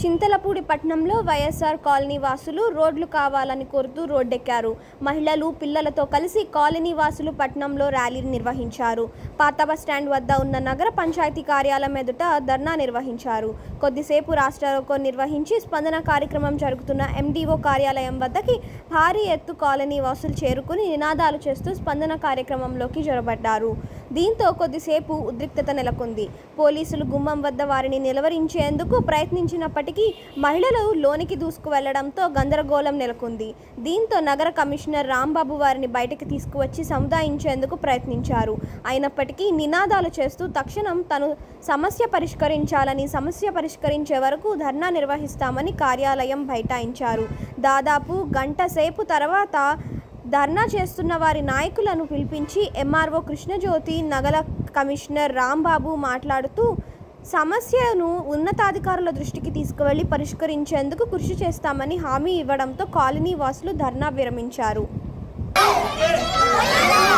చింతలపూడి పట్టణంలో వైఎస్ఆర్ కాలనీ వాసులు రోడ్లు కావాలని కోరుతూ రోడ్డెక్కారు. మహిళలు, పిల్లలతో కలిసి కాలనీ వాసులు పట్టణంలో ర్యాలీ నిర్వహించారు. పాత బస్టాండ్ వద్ద ఉన్న నగర పంచాయతీ కార్యాలయం ఎదుట ధర్నా నిర్వహించారు. కొద్దిసేపు రాష్ట్రరోకో నిర్వహించి స్పందన కార్యక్రమం జరుగుతున్న ఎండిఓ కార్యాలయం వద్దకి భారీ ఎత్తు కాలనీ వాసులు చేరుకుని నినాదాలు చేస్తూ స్పందన కార్యక్రమంలోకి జొరబడ్డారు. దీంతో కొద్దిసేపు ఉద్రిక్తత నెలకొంది. పోలీసులు గుమ్మం వద్ద వారిని నిలువరించేందుకు ప్రయత్నించినప్పటికీ మహిళలు లోనికి దూసుకువెళ్లడంతో గందరగోళం నెలకొంది. దీంతో నగర కమిషనర్ రాంబాబు వారిని బయటకు తీసుకువచ్చి సముదాయించేందుకు ప్రయత్నించారు. అయినప్పటికీ నినాదాలు చేస్తూ తక్షణం తను సమస్య పరిష్కరించాలని, సమస్య పరిష్కరించే వరకు ధర్నా నిర్వహిస్తామని కార్యాలయం బైఠాయించారు. దాదాపు గంట సేపు తర్వాత ధర్నా చేస్తున్న వారి నాయకులను పిలిపించి ఎంఆర్ఓ కృష్ణజ్యోతి, నగర కమిషనర్ రాంబాబు మాట్లాడుతూ సమస్యను ఉన్నతాధికారుల దృష్టికి తీసుకువెళ్లి పరిష్కరించేందుకు కృషి చేస్తామని హామీ ఇవ్వడంతో కాలనీ వాసులు ధర్నా విరమించారు.